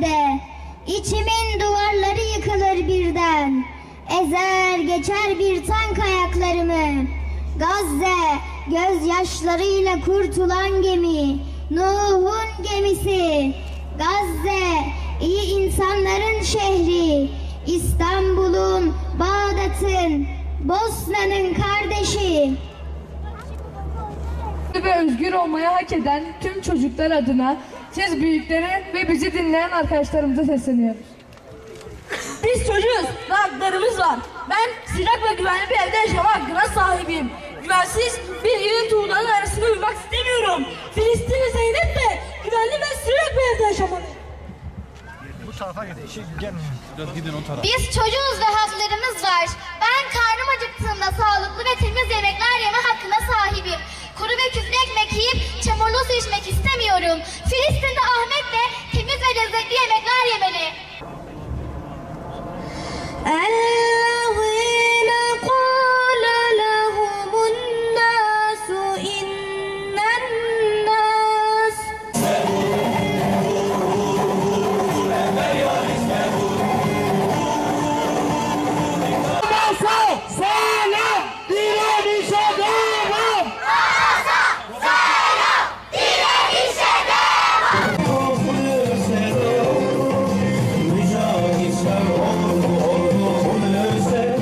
Gazze. İçimin duvarları yıkılır birden. Ezer geçer bir tank ayaklarımı. Gazze, gözyaşlarıyla kurtulan gemi, Nuh'un gemisi. Gazze, iyi insanların şehri, İstanbul'un, Bağdat'ın, Bosna'nın kardeşi. Ve özgür olmayı hak eden tüm çocuklar adına siz büyükleri ve bizi dinleyen arkadaşlarımıza sesleniyoruz. Biz çocuğuz ve haklarımız var. Ben sıcak ve güvenli bir evde yaşama hakkına sahibiyim. Güvensiz bir ilin tuğlanın arasında uyumak istemiyorum. Filistinli Zeynep de güvenli ve sıcak bir evde yaşamalı. Bu tarafa gidin. Biraz gidin o tarafa. Biz çocuğuz ve haklarımız var. Ben karnım acıktığımda sağlıklı ve temiz yemekler yeme hakkına sahibim. Kuru ve küflü ekmek yiyip çamurlu su içmek istemiyorum.